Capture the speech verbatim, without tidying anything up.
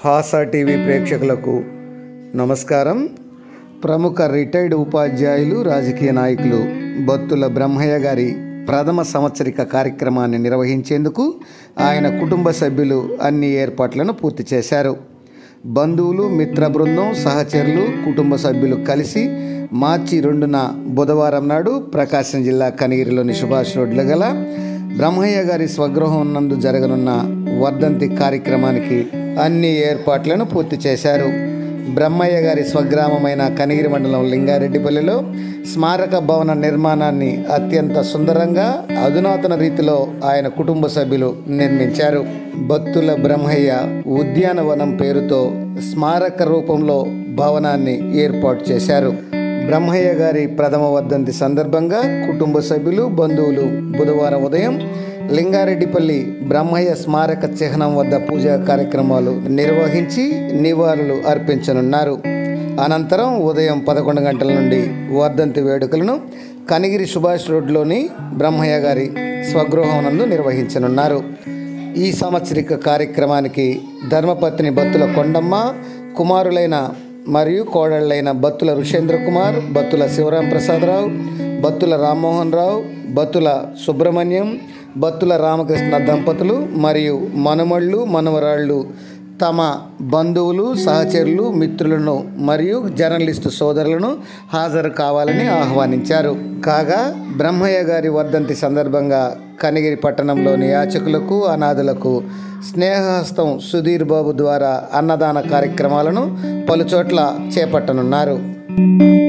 Hasa TV ప్రేక్షకులకు నమస్కారం. ప్రముఖ రిటైర్డ్ ఉపాధ్యాయులు, రాజకీయ నాయకులు బత్తుల బ్రహ్మయ్య గారి ప్రథమ సంవత్సరిక కార్యక్రమాన్ని నిర్వహించేందుకు ఆయన కుటుంబ సభ్యులు అన్ని ఏర్పాట్లను పూర్తి చేశారు. బంధువులు, మిత్ర బృందం, సహచరులు, కుటుంబ సభ్యులు కలిసి మార్చి రెండున బుధవారం నాడు ప్రకాశం జిల్లా కనిగిరిలోని సుభాష్ రోడ్లో గల బ్రహ్మయ్య గారి స్వగృహం నందు జరగనున్న వర్ధంతి కార్యక్రమానికి అన్ని ఏర్పాట్లను పూర్తి చేశారు. బ్రహ్మయ్య గారి స్వగ్రామమైన కనిగిరి మండలం లింగారెడ్డిపల్లిలో స్మారక భవన నిర్మాణాన్ని అత్యంత సుందరంగా అధునాతన రీతిలో ఆయన కుటుంబ సభ్యులు నిర్మించారు. బత్తుల బ్రహ్మయ్య ఉద్యానవనం పేరుతో స్మారక రూపంలో భవనాన్ని ఏర్పాటు చేశారు. బ్రహ్మయ్య గారి ప్రథమ వర్ధంతి సందర్భంగా కుటుంబ సభ్యులు, బంధువులు బుధవారం ఉదయం లింగారెడ్డిపల్లి బ్రహ్మయ్య స్మారక చిహ్నం వద్ద పూజా కార్యక్రమాలు నిర్వహించి నివాళులు అర్పించనున్నారు. అనంతరం ఉదయం పదకొండు గంటల నుండి వర్ధంతి వేడుకలను కనిగిరి సుభాష్ రోడ్లోని బ్రహ్మయ్య గారి స్వగృహం నందు నిర్వహించనున్నారు. ఈ సంవత్సరిక కార్యక్రమానికి ధర్మపత్ని బత్తుల కొండమ్మ, కుమారులైన మరియు కోడళ్ళైన బత్తుల ఋషేంద్ర కుమార్, బత్తుల శివరాం ప్రసాదరావు, బత్తుల రామ్మోహన్ రావు, బత్తుల సుబ్రహ్మణ్యం, బత్తుల రామకృష్ణ దంపతులు మరియు మనుమళ్ళు, మనవరాళ్ళు తమ బంధువులు, సహచరులు, మిత్రులను మరియు జర్నలిస్టు సోదరులను హాజరు కావాలని ఆహ్వానించారు. కాగా బ్రహ్మయ్య గారి వర్ధంతి సందర్భంగా కనిగిరి పట్టణంలోని యాచకులకు, అనాథులకు స్నేహహస్తం సుధీర్ బాబు ద్వారా అన్నదాన కార్యక్రమాలను పలుచోట్ల చేపట్టనున్నారు.